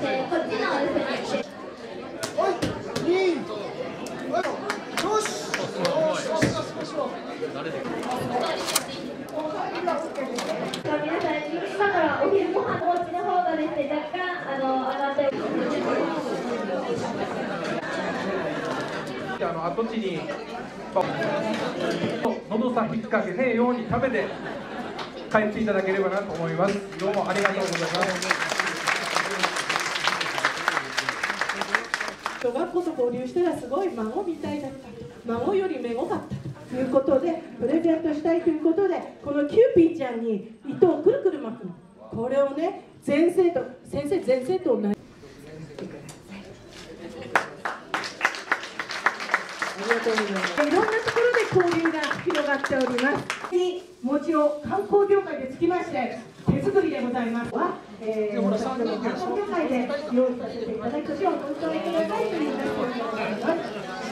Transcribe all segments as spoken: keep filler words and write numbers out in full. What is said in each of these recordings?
してこっちのですね。皆さん今からお昼ご飯お持ちの方がですね若干あの上がって。 あの跡地に喉さ引っ掛けねえように食べて帰っていただければなと思います。どうもありがとうございます。 小学校と交流したらすごい孫みたいだった、孫よりめごかったということでプレゼントしたいということで、このキューピーちゃんに糸をくるくる巻くの。これをね、全生徒先生全生徒同じ。ありがとうございます。いろんなところで交流が広がっております。餅を観光業界でつきまして手作りでございますは、えー、私ども観光業界で用意させていただく年をご承認くださいというメッセージでございます。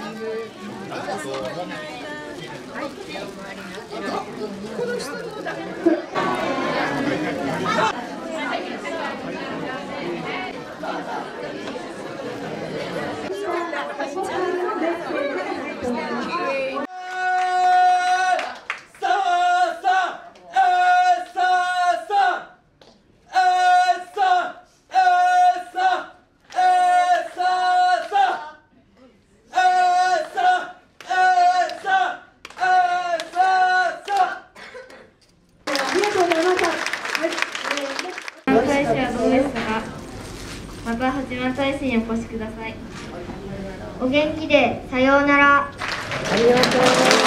この人どうだ。 大使はどうでしたか。また八幡大使にお越しください。お元気でさようなら。 ありがとう。